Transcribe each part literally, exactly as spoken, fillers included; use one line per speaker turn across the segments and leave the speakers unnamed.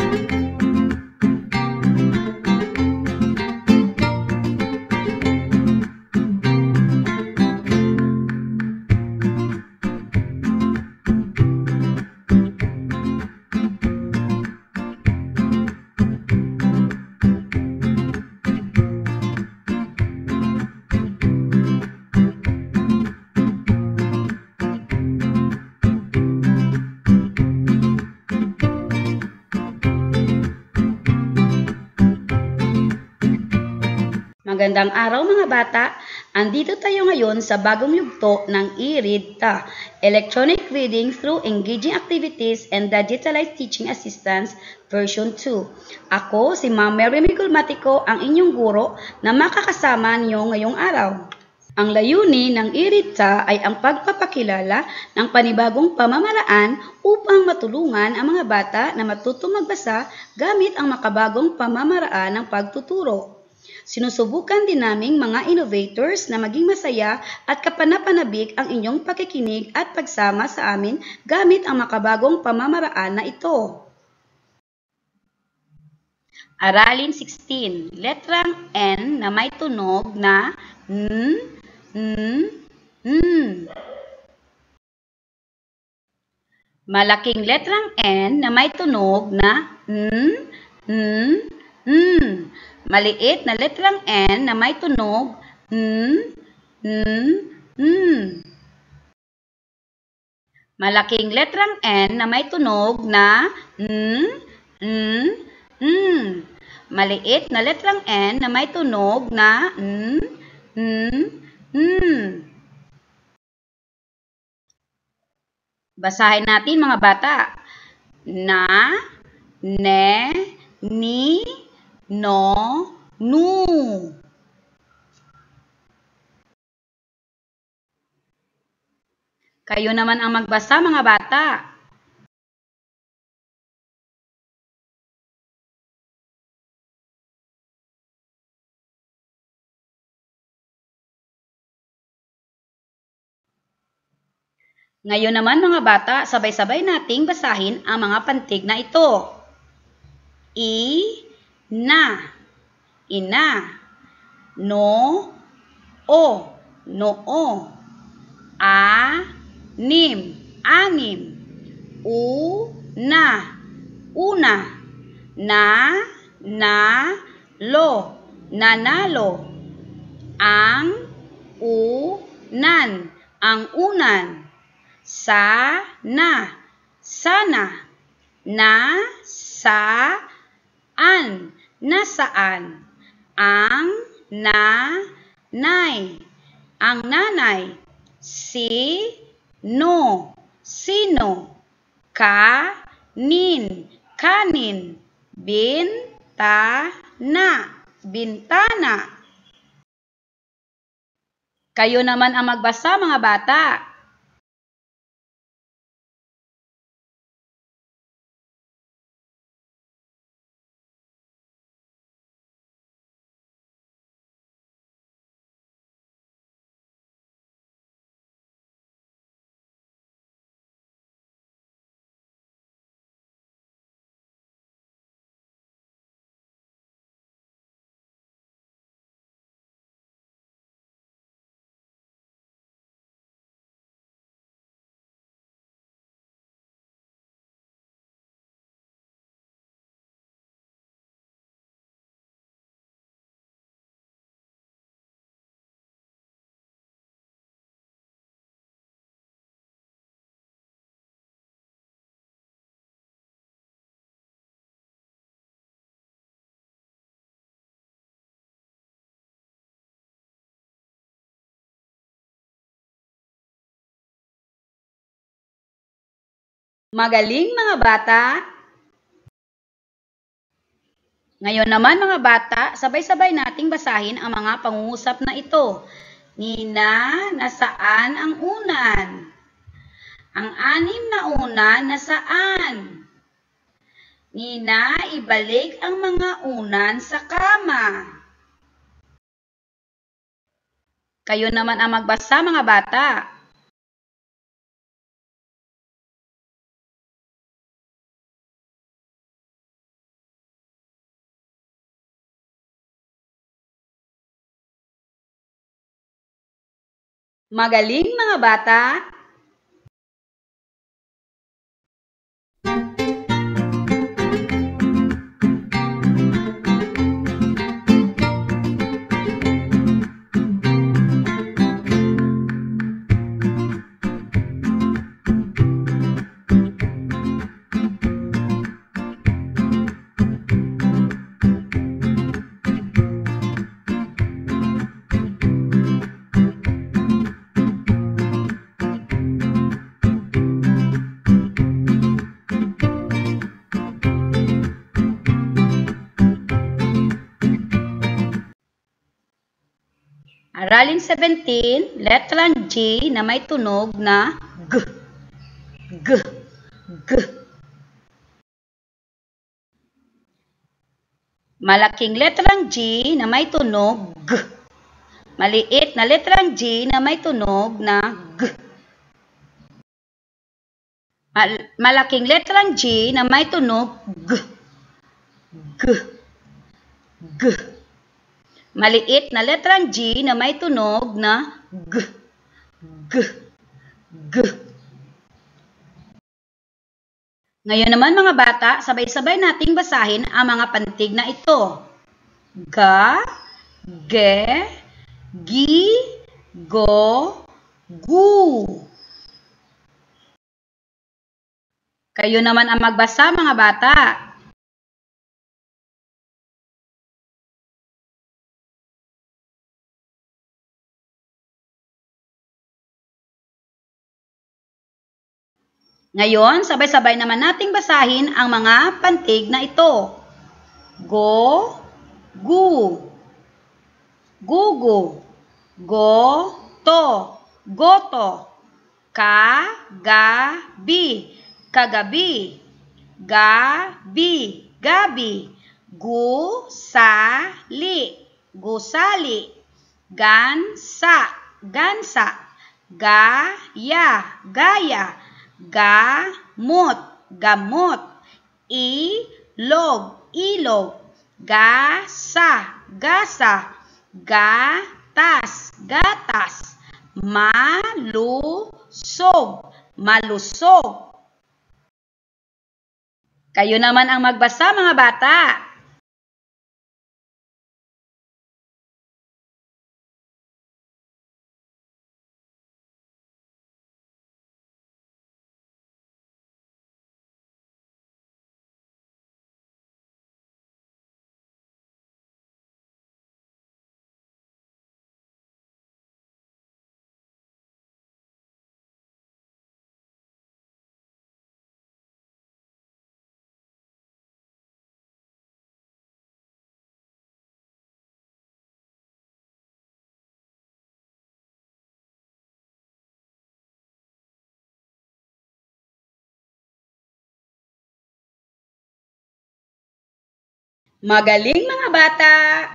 Magandang araw mga bata! Andito tayo ngayon sa bagong yugto ng e-read ta, Electronic Reading through Engaging Activities and Digitalized Teaching Assistance version two. Ako si Ma'am Mary Migulmatico, ang inyong guro na makakasama niyo ngayong araw. Ang layunin ng e-read ta ay ang pagpapakilala ng panibagong pamamaraan upang matulungan ang mga bata na matutong magbasa gamit ang makabagong pamamaraan ng pagtuturo. Sinusubukan din naming mga innovators na maging masaya at kapanapanabik ang inyong pakikinig at pagsama sa amin gamit ang makabagong pamamaraan na ito. Aralin sixteen. Letrang N na may tunog na N, N, N. Malaking letrang N na may tunog na N, N, N. Maliit na letrang N na may tunog N, N, N. Malaking letrang N na may tunog na N, N, N. Maliit na letrang N na may tunog na N, N, N. Basahin natin mga bata. Na, ne, ni, no, nu. Kayo naman ang magbasa mga bata. Ngayon naman mga bata, sabay-sabay nating basahin ang mga pantig na ito. I, na, ina, no, o, noo, a, nim, anim, u, na, una, na, na, lo, nanalo, ang, u, nan, ang unan, sa, na, sana, na, sa, an, nasaan, ang, na, nay, ang nanay, si, no, sino, ka, nin, kanin, bin, ta, na, bintana. Kayo naman ang magbasa mga bata. Magaling mga bata! Ngayon naman mga bata, sabay-sabay nating basahin ang mga pangungusap na ito. Nina, nasaan ang unan? Ang anim na unan, nasaan? Nina, ibalik ang mga unan sa kama. Kayo naman ang magbasa mga bata. Magaling mga bata! Aralin seventeen, letrang G na may tunog na G, G, G. Malaking letrang G na may tunog G. Maliit na letrang G na may tunog na G. Mal malaking letrang G na may tunog G, G, G. Maliit na letrang G na may tunog na G, G, G. Ngayon naman mga bata, sabay-sabay nating basahin ang mga pantig na ito. Ga, ge, gi, go, gu. Kayo naman ang magbasa mga bata. Ngayon, sabay-sabay naman nating basahin ang mga pantig na ito. Go, gu, gugu, go, to, goto, ka, ga, bi, kagabi, ga, bi, gabi, gu, sa, li, gusali, gan, sa, gansa, ga, ya, gaya, gamot, gamot, ilog, ilog, gasa, gasa, gatas, gatas, malusog, malusog. Kayo naman ang magbasa mga bata. Magaling mga bata!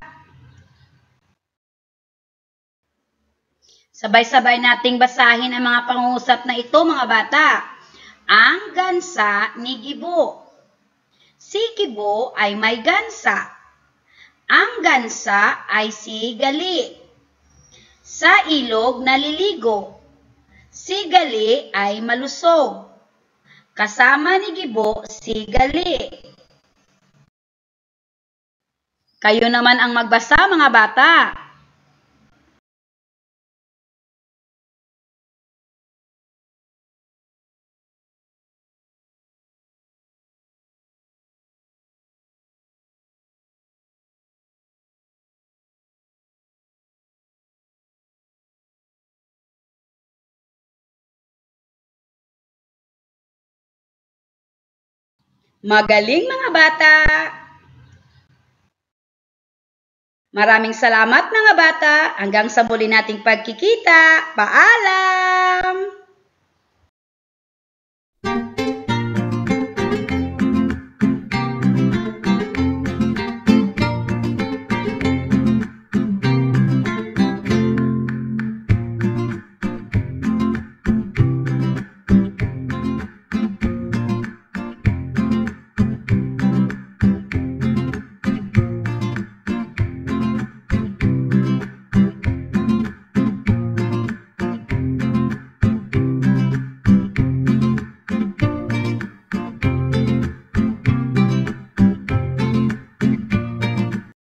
Sabay-sabay nating basahin ang mga pangungusap na ito mga bata. Ang gansa ni Gibo. Si Gibo ay may gansa. Ang gansa ay si Gali. Sa ilog naliligo. Si Gali ay malusog. Kasama ni Gibo si Gali. Kayo naman ang magbasa mga bata. Magaling mga bata! Maraming salamat mga bata. Hanggang sa muli nating pagkikita. Paalam!